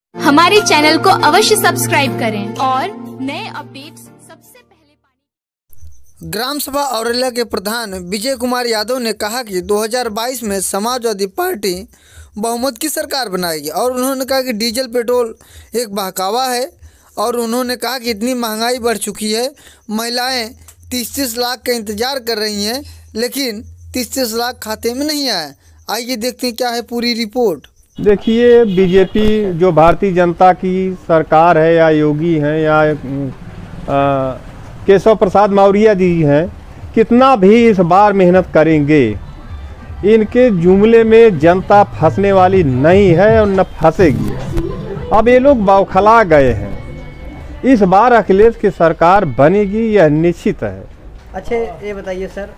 हमारे चैनल को अवश्य सब्सक्राइब करें और नए अपडेट्स सबसे पहले पाने। ग्राम सभा औरेला के प्रधान विजय कुमार यादव ने कहा कि 2022 में समाजवादी पार्टी बहुमत की सरकार बनाएगी और उन्होंने कहा कि डीजल पेट्रोल एक बहकावा है और उन्होंने कहा कि इतनी महंगाई बढ़ चुकी है, महिलाएं 30-30 लाख का इंतजार कर रही हैं लेकिन 30-30 लाख खाते में नहीं आया। आइए देखते हैं क्या है पूरी रिपोर्ट। देखिए, बीजेपी जो भारतीय जनता की सरकार है या योगी हैं या केशव प्रसाद मौर्य जी हैं, कितना भी इस बार मेहनत करेंगे, इनके जुमले में जनता फंसने वाली नहीं है और न फंसेगी। अब ये लोग बौखला गए हैं। इस बार अखिलेश की सरकार बनेगी, यह निश्चित है। अच्छा, ये बताइए सर,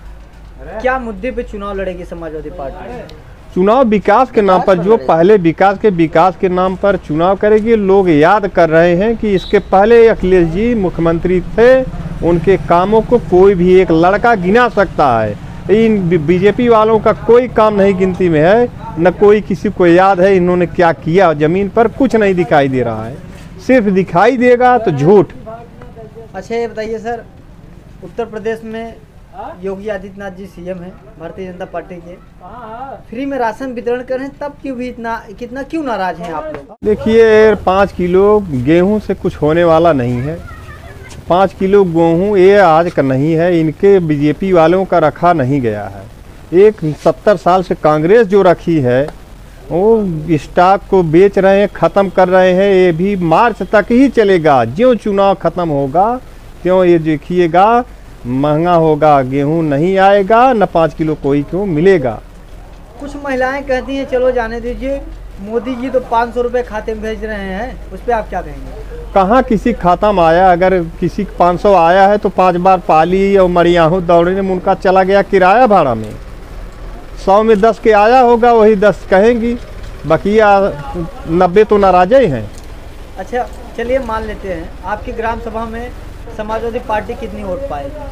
क्या मुद्दे पे चुनाव लड़ेगी समाजवादी पार्टी? चुनाव विकास के नाम पर, जो पहले विकास के नाम पर चुनाव करेगी। लोग याद कर रहे हैं कि इसके पहले अखिलेश जी मुख्यमंत्री थे, उनके कामों को कोई भी एक लड़का गिना सकता है। इन बीजेपी वालों का कोई काम नहीं गिनती में है, न कोई किसी को याद है इन्होंने क्या किया। जमीन पर कुछ नहीं दिखाई दे रहा है, सिर्फ दिखाई देगा तो झूठ। अच्छा, ये बताइए सर, उत्तर प्रदेश में योगी आदित्यनाथ जी सीएम हैं भारतीय जनता पार्टी के, फ्री में राशन वितरण कर रहे हैं, तब क्यों भी कितना क्यों नाराज हैं आप लोग? देखिए, 5 किलो गेहूं से कुछ होने वाला नहीं है। 5 किलो गेहूं ये आज का नहीं है, इनके बीजेपी वालों का रखा नहीं गया है। एक 70 साल से कांग्रेस जो रखी है वो स्टॉक को बेच रहे हैं, ख़त्म कर रहे हैं। ये भी मार्च तक ही चलेगा। ज्यों चुनाव ख़त्म होगा त्यों ये देखिएगा महंगा होगा, गेहूं नहीं आएगा, न 5 किलो कोई क्यों मिलेगा। कुछ महिलाएं कहती हैं चलो जाने दीजिए, मोदी जी तो 500 रुपये खाते में भेज रहे हैं, उस पर आप क्या कहेंगे? कहाँ किसी खाता में आया? अगर किसी 500 आया है तो 5 बार पाली और मरियाहू दौड़ने में उनका चला गया किराया भाड़ा में। 100 में 10 के आया होगा, वही 10 कहेंगी, बकिया 90 तो नाराज़ ही हैं। अच्छा, चलिए मान लेते हैं आपकी ग्राम सभा में समाजवादी पार्टी कितनी वोट पाएगी?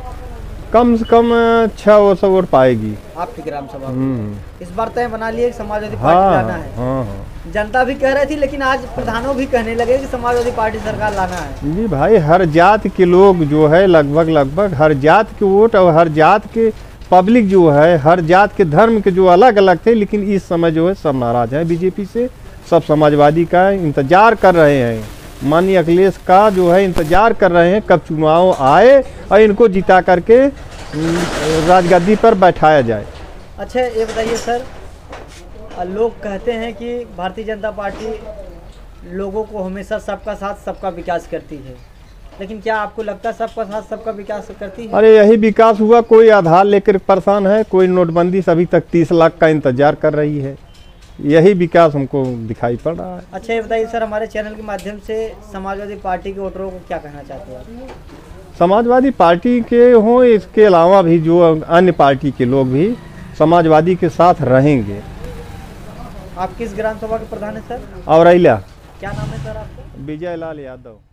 कम से कम 600 वोट पाएगी आपकी ग्राम सभा में। इस बार तय बना लिए समाजवादी पार्टी लाना है। हाँ। जनता भी कह रही थी, लेकिन आज प्रधानों भी कहने लगे कि समाजवादी पार्टी सरकार लाना है। जी भाई, हर जात के लोग जो है लगभग हर जात के वोट और हर जात के पब्लिक जो है, हर जात के धर्म के जो अलग अलग थे, लेकिन इस समय जो है सब नाराज हैं बीजेपी से। सब समाजवादी का इंतजार कर रहे हैं, माननीय अखिलेश का जो है इंतजार कर रहे हैं कब चुनाव आए और इनको जिता करके राजगद्दी पर बैठाया जाए। अच्छा, ये बताइए सर, लोग कहते हैं कि भारतीय जनता पार्टी लोगों को हमेशा सबका साथ सबका विकास करती है, लेकिन क्या आपको लगता है सबका साथ सबका विकास करती है? अरे यही विकास हुआ। कोई आधार लेकर परेशान है, कोई नोटबंदी से अभी तक 30 लाख का इंतजार कर रही है। यही विकास हमको दिखाई पड़ रहा है। अच्छा, ये बताइए सर, हमारे चैनल के माध्यम से समाजवादी पार्टी के वोटरों को क्या कहना चाहते हैं? समाजवादी पार्टी के हों, इसके अलावा भी जो अन्य पार्टी के लोग भी समाजवादी के साथ रहेंगे। आप किस ग्राम सभा के प्रधान हैं सर? औरेला। क्या नाम है सर आपका? विजय लाल यादव।